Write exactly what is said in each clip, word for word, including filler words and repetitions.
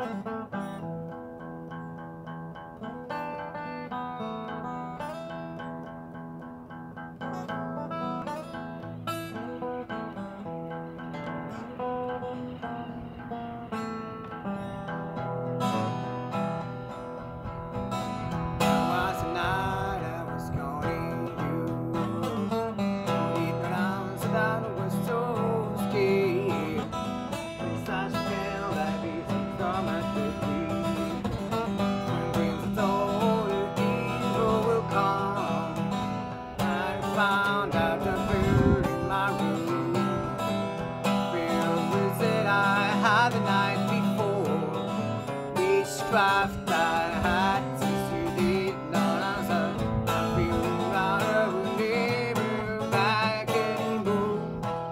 Found out the bird in my room, filled with that I had the night before. Witchcraft I had since you did not answer. I feel like I will never back anymore.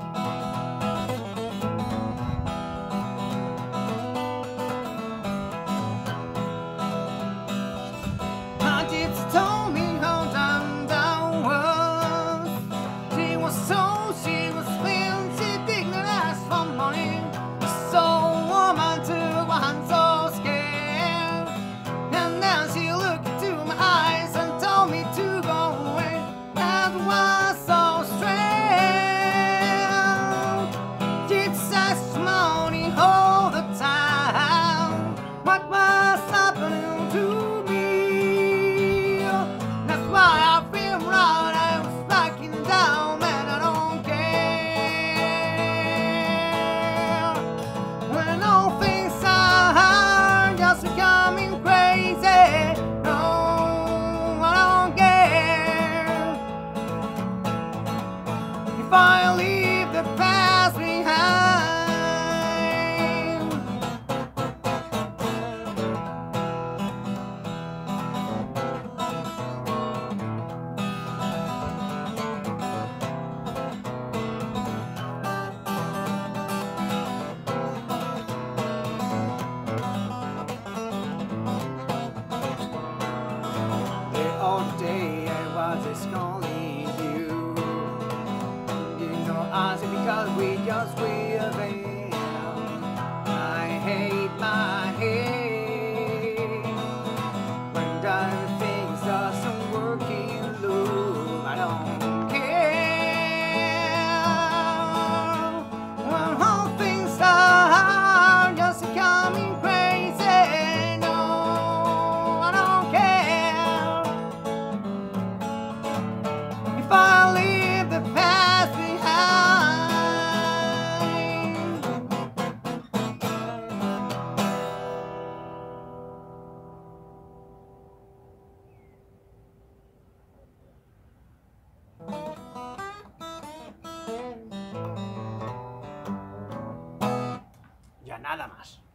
My gypsy told me how down down was. She was so, she was thin, she didn't ask for money. So woman to one so scared. And then she looked into my eyes and told me to go away. That was so strange. Gypsy's money all the time. What was happening to me? That's why I feel right. I was locking down and I don't care. When all things are just becoming crazy, no, I don't care. If I leave the past behind. All day I was just calling you. You know I said because we just will them. I hate my head when everything doesn't work in love. I don't care when all things are just becoming crazy. No, I don't care. If I leave the past behind. Ya nada más.